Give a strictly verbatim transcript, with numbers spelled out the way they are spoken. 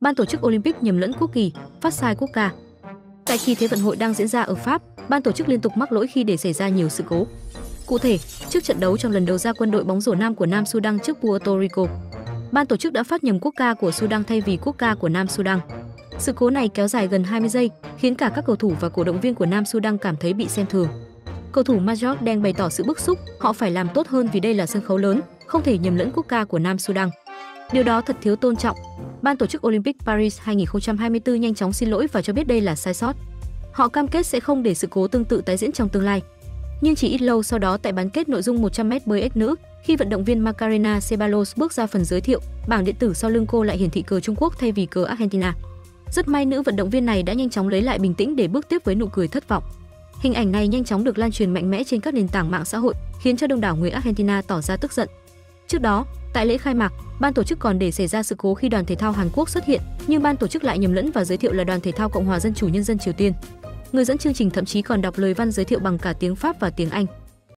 Ban tổ chức Olympic nhầm lẫn quốc kỳ, phát sai quốc ca. Tại khi Thế vận hội đang diễn ra ở Pháp, ban tổ chức liên tục mắc lỗi khi để xảy ra nhiều sự cố. Cụ thể, trước trận đấu trong lần đầu ra quân đội bóng rổ nam của Nam Sudan trước Puerto Rico, ban tổ chức đã phát nhầm quốc ca của Sudan thay vì quốc ca của Nam Sudan. Sự cố này kéo dài gần hai mươi giây, khiến cả các cầu thủ và cổ động viên của Nam Sudan cảm thấy bị xem thường. Cầu thủ Major đang bày tỏ sự bức xúc, họ phải làm tốt hơn vì đây là sân khấu lớn, không thể nhầm lẫn quốc ca của Nam Sudan. Điều đó thật thiếu tôn trọng. Ban tổ chức Olympic Paris hai không hai tư nhanh chóng xin lỗi và cho biết đây là sai sót. Họ cam kết sẽ không để sự cố tương tự tái diễn trong tương lai. Nhưng chỉ ít lâu sau đó tại bán kết nội dung một trăm mét bơi ếch nữ, khi vận động viên Macarena Ceballos bước ra phần giới thiệu, bảng điện tử sau lưng cô lại hiển thị cờ Trung Quốc thay vì cờ Argentina. Rất may nữ vận động viên này đã nhanh chóng lấy lại bình tĩnh để bước tiếp với nụ cười thất vọng. Hình ảnh này nhanh chóng được lan truyền mạnh mẽ trên các nền tảng mạng xã hội, khiến cho đông đảo người Argentina tỏ ra tức giận. Trước đó, tại lễ khai mạc, ban tổ chức còn để xảy ra sự cố khi đoàn thể thao Hàn Quốc xuất hiện, nhưng ban tổ chức lại nhầm lẫn và giới thiệu là đoàn thể thao Cộng hòa Dân chủ Nhân dân Triều Tiên. Người dẫn chương trình thậm chí còn đọc lời văn giới thiệu bằng cả tiếng Pháp và tiếng Anh.